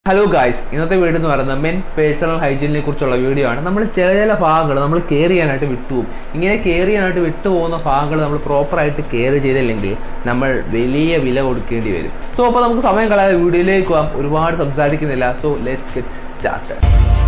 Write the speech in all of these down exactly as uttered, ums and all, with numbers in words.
Hello guys, ഇന്നത്തെ video എന്ന് പറയുന്നത് മെൻ പേഴ്സണൽ ഹൈജീനിനെ കുറിച്ചുള്ള വീഡിയോ ആണ്. നമ്മൾ ചില ചില ഭാഗങ്ങൾ നമ്മൾ കെയർ ചെയ്യാനായിട്ട് വിട്ടുപോകും. ഇങ്ങനെ കെയർ ചെയ്യാനായിട്ട് വിട്ടുപോകുന്ന ഭാഗങ്ങൾ നമ്മൾ പ്രോപ്പറായിട്ട് കെയർ ചെയ്തില്ലെങ്കിൽ നമ്മൾ വലിയ വില കൊടുക്കേണ്ടി വരും. സോ അപ്പോൾ നമുക്ക് സമയം കളയാതെ വീഡിയോയിലേക്ക് പോകാം. ഒരുപാട് സംസാരിക്കുന്നില്ല. So let's get started.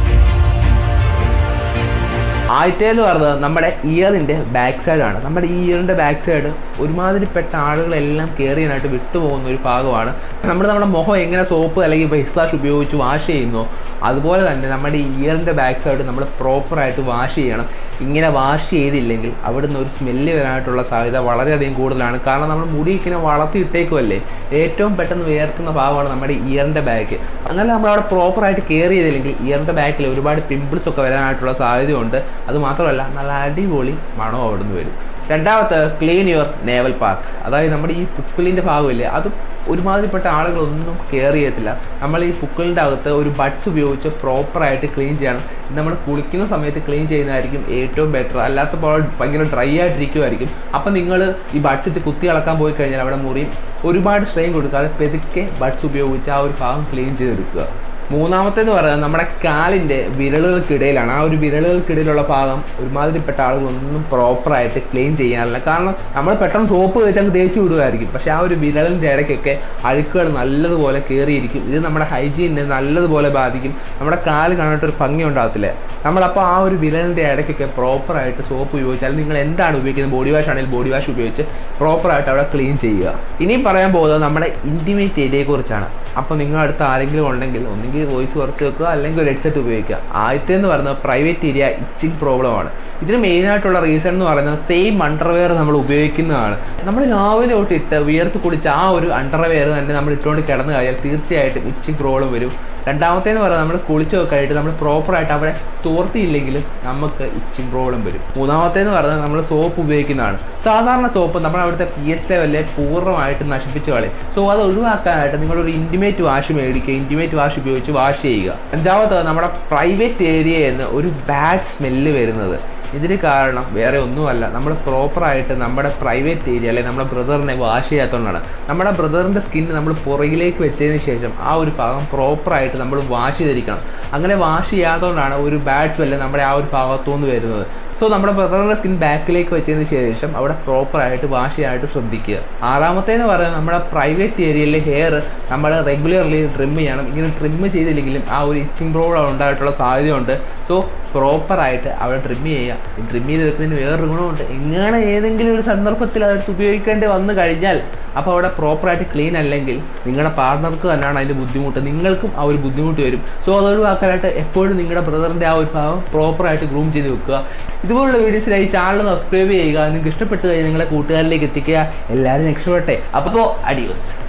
ആദ്യത്തേന്ന് പറയുന്നത് നമ്മുടെ ഇയറിൻ്റെ ബാക്ക് സൈഡാണ്. നമ്മുടെ ഈ ഇയറിൻ്റെ ബാക്ക് സൈഡ് ഒരുമാതിരിപ്പെട്ട ആളുകളെല്ലാം കെയർ ചെയ്യാനായിട്ട് വിട്ടുപോകുന്ന ഒരു ഭാഗമാണ്. നമ്മൾ നമ്മുടെ മുഖം എങ്ങനെ സോപ്പ് അല്ലെങ്കിൽ ഫേസ് വാഷ് ഉപയോഗിച്ച് വാഷ് ചെയ്യുന്നോ അതുപോലെ തന്നെ നമ്മുടെ ഇയറിൻ്റെ ബാക്ക് സൈഡ് നമ്മൾ പ്രോപ്പറായിട്ട് വാഷ് ചെയ്യണം. ഇങ്ങനെ വാഷ് ചെയ്തില്ലെങ്കിൽ അവിടുന്ന് ഒരു സ്മെല്ല് വരാനായിട്ടുള്ള സാധ്യത വളരെയധികം കൂടുതലാണ്. കാരണം നമ്മൾ മുടി ഇങ്ങനെ വളർത്തിയിട്ടേക്കുമല്ലേ, ഏറ്റവും പെട്ടെന്ന് വേർക്കുന്ന ഭാഗമാണ് നമ്മുടെ ഇയറിൻ്റെ ബാക്ക്. അങ്ങനെ നമ്മളവിടെ പ്രോപ്പറായിട്ട് കെയർ ചെയ്തില്ലെങ്കിൽ ഇയറിൻ്റെ ബാക്കിൽ ഒരുപാട് പിമ്പിൾസ് ഒക്കെ വരാനായിട്ടുള്ള സാധ്യതയുണ്ട്. അതുമാത്രമല്ല നല്ല അടിപൊളി മണവും അവിടുന്ന് വരും. രണ്ടാമത്തെ ക്ലീൻ യുവർ നേവൽ പാർക്ക്, അതായത് നമ്മുടെ ഈ പുക്കിളിൻ്റെ ഭാഗമില്ലേ, അത് ഒരുമാതിരിപ്പെട്ട ആളുകളൊന്നും കെയർ ചെയ്യത്തില്ല. നമ്മൾ ഈ പുക്കിളിൻ്റെ അകത്ത് ഒരു ബഡ്സ് ഉപയോഗിച്ച് പ്രോപ്പറായിട്ട് ക്ലീൻ ചെയ്യണം. നമ്മൾ കുളിക്കുന്ന സമയത്ത് ക്ലീൻ ചെയ്യുന്നതായിരിക്കും ഏറ്റവും ബെറ്റർ. അല്ലാത്തപ്പോൾ ഭയങ്കര ഡ്രൈ ആയിട്ടിരിക്കുമായിരിക്കും. അപ്പം നിങ്ങൾ ഈ ബഡ്സ് ഇട്ട് കുത്തി ഇളക്കാൻ പോയി കഴിഞ്ഞാൽ അവിടെ മുറിയും. ഒരുപാട് സ്ട്രെയിൻ കൊടുക്കാതെ പെതുക്കെ ബഡ്സ് ഉപയോഗിച്ച് ആ ഒരു ഭാഗം ക്ലീൻ ചെയ്തെടുക്കുക. മൂന്നാമത്തേന്ന് പറയുന്നത് നമ്മുടെ കാലിൻ്റെ വിരലുകൾക്കിടയിലാണ്. ആ ഒരു വിരലുകൾക്കിടയിലുള്ള ഭാഗം ഒരുമാതിരിപ്പെട്ട ആളുകളൊന്നും പ്രോപ്പറായിട്ട് ക്ലീൻ ചെയ്യാറില്ല. കാരണം നമ്മൾ പെട്ടെന്ന് സോപ്പ് വെച്ചാൽ തേച്ച് വിടുമായിരിക്കും. പക്ഷേ ആ ഒരു വിരലിൻ്റെ ഇടയ്ക്കൊക്കെ അഴുക്കുകൾ നല്ലതുപോലെ കയറിയിരിക്കും. ഇത് നമ്മുടെ ഹൈജീനിനെ നല്ലതുപോലെ ബാധിക്കും. നമ്മുടെ കാല് കാണാനായിട്ടൊരു ഭംഗി ഉണ്ടാകത്തില്ല. നമ്മളപ്പോൾ ആ ഒരു വിരലിൻ്റെ ഇടയ്ക്കൊക്കെ പ്രോപ്പറായിട്ട് സോപ്പ് ഉപയോഗിച്ചാൽ നിങ്ങൾ എന്താണ് ഉപയോഗിക്കുന്നത്, ബോഡി വാഷ് ആണെങ്കിൽ ബോഡി വാഷ് ഉപയോഗിച്ച് പ്രോപ്പറായിട്ട് അവിടെ ക്ലീൻ ചെയ്യുക. ഇനിയും പറയാൻ പോകുന്നത് നമ്മുടെ ഇൻറ്റിമേറ്റ് ഏരിയയെക്കുറിച്ചാണ്. അപ്പോൾ നിങ്ങളടുത്ത് ആരെങ്കിലും ഉണ്ടെങ്കിൽ ഒന്നെങ്കിൽ വോയിസ് കുറച്ച് വെക്കുക, അല്ലെങ്കിൽ ഒരു ഹെഡ്സെറ്റ് ഉപയോഗിക്കുക. ആദ്യത്തേന്ന് പറയുന്നത് പ്രൈവറ്റ് ഏരിയ ഇച്ചിങ് പ്രോബ്ലമാണ്. ഇതിന് മെയിനായിട്ടുള്ള റീസൺ എന്ന് പറയുന്നത് സെയിം അണ്ടർവെയർ നമ്മൾ ഉപയോഗിക്കുന്നതാണ്. നമ്മൾ രാവിലെ തൊട്ടിട്ട് വിയർത്ത് കുടിച്ച് ആ ഒരു അണ്ടർവെയർ തന്നെ നമ്മൾ ഇട്ടുകൊണ്ട് കിടന്നു കഴിഞ്ഞാൽ തീർച്ചയായിട്ടും ഇച്ചിങ് പ്രോബ്ലം വരും. രണ്ടാമത്തേന്ന് പറയുന്നത് നമ്മൾ കുളിച്ച് കഴിഞ്ഞിട്ട് നമ്മൾ പ്രോപ്പറായിട്ട് അവിടെ തോർത്തിയില്ലെങ്കിലും നമുക്ക് ഇച്ചിങ് പ്രോബ്ലം വരും. മൂന്നാമത്തേന്ന് പറയുന്നത് നമ്മൾ സോപ്പ് ഉപയോഗിക്കുന്നതാണ്. സാധാരണ സോപ്പ് നമ്മൾ അവിടുത്തെ പി എച്ച് ലെവലിലെ പൂർണ്ണമായിട്ട് നശിപ്പിച്ച് കളയും. സോ അത് ഒഴിവാക്കാനായിട്ട് നിങ്ങളൊരു ഇൻറ്റിമേറ്റ് വാഷ് മേടിക്കുക, ഇൻറ്റിമേറ്റ് വാഷ് ഉപയോഗിച്ച് വാഷ് ചെയ്യുക. അഞ്ചാമത്തത് നമ്മുടെ പ്രൈവറ്റ് ഏരിയയിൽ നിന്ന് ഒരു ബാഡ് സ്മെല്ല് വരുന്നത്. ഇതിന് കാരണം വേറെ ഒന്നുമല്ല, നമ്മൾ പ്രോപ്പറായിട്ട് നമ്മുടെ പ്രൈവറ്റ് ഏരിയ അല്ലെങ്കിൽ നമ്മുടെ ബ്രദറിനെ വാഷ് ചെയ്യാത്തതുകൊണ്ടാണ്. നമ്മുടെ ബ്രദറിൻ്റെ സ്കിന്ന് നമ്മൾ പുറകിലേക്ക് വെച്ചതിന് ശേഷം ആ ഒരു ഭാഗം പ്രോപ്പറായിട്ട് നമ്മൾ വാഷ് ചെയ്തിരിക്കണം. അങ്ങനെ വാഷ് ചെയ്യാത്തതുകൊണ്ടാണ് ഒരു ബാഡ് സ്മെല്ല് നമ്മുടെ ആ ഒരു ഭാഗത്തുനിന്ന് വരുന്നത്. സോ നമ്മുടെ ബ്രദറിൻ്റെ സ്കിൻ ബാക്കിലേക്ക് വെച്ചതിന് ശേഷം അവിടെ പ്രോപ്പറായിട്ട് വാഷ് ചെയ്യാനായിട്ട് ശ്രദ്ധിക്കുക. ആറാമത്തേന്ന് പറയുന്നത് നമ്മുടെ പ്രൈവറ്റ് ഏരിയയിലെ ഹെയർ നമ്മൾ റെഗുലർലി ട്രിം ചെയ്യണം. ഇങ്ങനെ ട്രിം ചെയ്തില്ലെങ്കിലും ആ ഒരു ഇച്ചിങ് പ്രോബ്ലം ഉണ്ടായിട്ടുള്ള സാധ്യതയുണ്ട്. സോ പ്രോപ്പറായിട്ട് അവിടെ ട്രിം ചെയ്യുക. ട്രിം ചെയ്തെടുക്കുന്നതിന് വേറൊരു ഗുണമുണ്ട്. എങ്ങനെ ഏതെങ്കിലും ഒരു സന്ദർഭത്തിൽ അതെടുത്ത് ഉപയോഗിക്കേണ്ടി വന്നു കഴിഞ്ഞാൽ അപ്പോൾ അവിടെ പ്രോപ്പറായിട്ട് ക്ലീൻ അല്ലെങ്കിൽ നിങ്ങളുടെ പാർട്ണർക്ക് തന്നെയാണ് അതിൻ്റെ ബുദ്ധിമുട്ട്, നിങ്ങൾക്കും ആ ഒരു ബുദ്ധിമുട്ട് വരും. സോ അത് ഒഴിവാക്കാനായിട്ട് എപ്പോഴും നിങ്ങളുടെ ബ്രദറിൻ്റെ ആ ഒരു ഭാഗം പ്രോപ്പറായിട്ട് ഗ്രൂം ചെയ്ത് വെക്കുക. ഇതുപോലുള്ള വീഡിയോസിനായി ചാനൽ സബ്സ്ക്രൈബ് ചെയ്യുക. നിങ്ങൾക്ക് ഇഷ്ടപ്പെട്ട് കഴിഞ്ഞാൽ നിങ്ങളെ കൂട്ടുകാരിലേക്ക് എത്തിക്കുക. എല്ലാവരും രക്ഷപ്പെട്ടെ. അപ്പോൾ അഡിയോസ്.